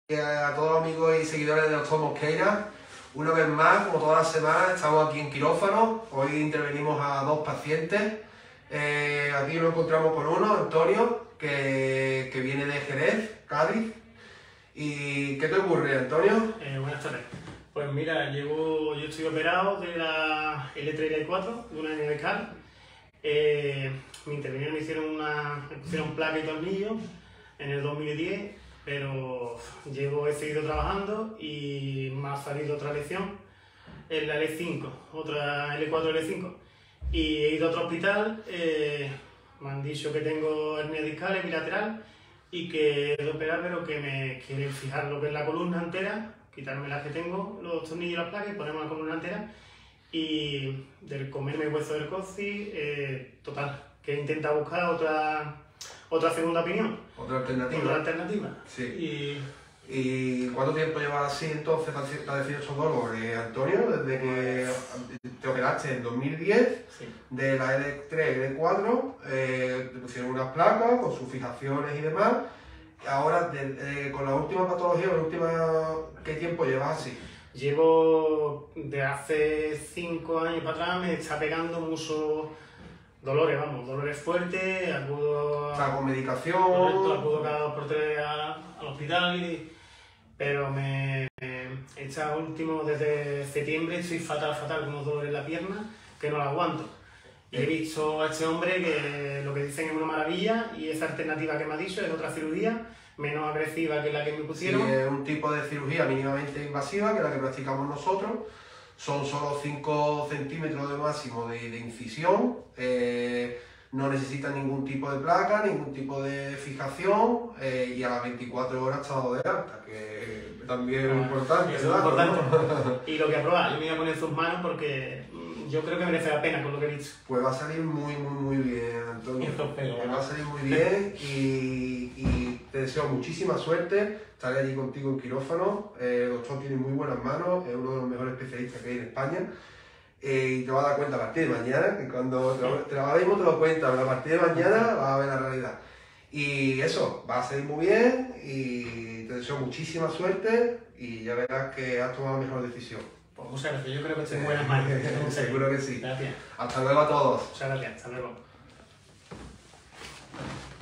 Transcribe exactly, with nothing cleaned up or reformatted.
A todos los amigos y seguidores de Doctor Mosqueira, una vez más, como todas las semanas, estamos aquí en quirófano. Hoy intervenimos a dos pacientes. Eh, aquí nos encontramos con uno, Antonio, que, que viene de Jerez, Cádiz. ¿Y qué te ocurre, Antonio? Eh, buenas tardes. Pues mira, llevo, yo estoy operado de la L tres y L cuatro, de una hernia discal. Eh, me intervinieron, me hicieron una, me pusieron placa y tornillo en el dos mil diez. Pero llevo, he seguido trabajando y me ha salido otra lesión en la L cinco, otra L cuatro, L cinco. Y he ido a otro hospital, eh, me han dicho que tengo hernia discal bilateral y que he de operar, pero que me quieren fijar lo que es la columna entera, quitarme las que tengo, los tornillos y las placas, y ponerme la columna entera. Y del comerme hueso del coxis, eh, total, que he intentado buscar otra... Otra segunda opinión. Otra alternativa. Otra alternativa. Sí. Y... ¿Y cuánto tiempo llevas así entonces padeciendo estos dolores, Antonio? Desde que te operaste en dos mil diez, sí. De la L tres y L cuatro, eh, te pusieron unas placas con sus fijaciones y demás. Ahora, de, eh, con la última patología, la última, ¿qué tiempo llevas así? Llevo de hace cinco años para atrás, me está pegando mucho... Dolores, vamos, dolores fuertes, acudo... O sea, con medicación... Correcto, acudo cada dos por tres a, al hospital, y, pero me... Esta último, desde septiembre, estoy fatal, fatal, con unos dolores en la pierna, que no la aguanto. Y he visto a este hombre que lo que dicen es una maravilla, y esa alternativa que me ha dicho es otra cirugía, menos agresiva que la que me pusieron. Sí, es un tipo de cirugía mínimamente invasiva, que es la que practicamos nosotros. Son solo cinco centímetros de máximo de, de incisión, eh, no necesitan ningún tipo de placa, ningún tipo de fijación, eh, y a las veinticuatro horas estado de alta, que también es importante. Es importante. Y lo que aprobar, yo me voy a poner en sus manos porque yo creo que merece la pena con lo que he visto. Pues va a salir muy, muy, muy bien, Antonio. Pelo, va a salir muy bien y, y te deseo muchísima suerte. Estaré allí contigo en quirófano. Eh, el doctor tiene muy buenas manos, es uno de los mejores especialistas que hay en España. Eh, y te vas a dar cuenta a partir de mañana, que cuando te lo, te lo, ahora mismo te lo cuenta, pero a partir de mañana vas a ver la realidad. Y eso, va a salir muy bien y te deseo muchísima suerte y ya verás que has tomado la mejor decisión. Pues muchas gracias, yo creo que estoy en buenas manos. Seguro que sí. Gracias. Hasta luego a todos. Muchas gracias, hasta luego.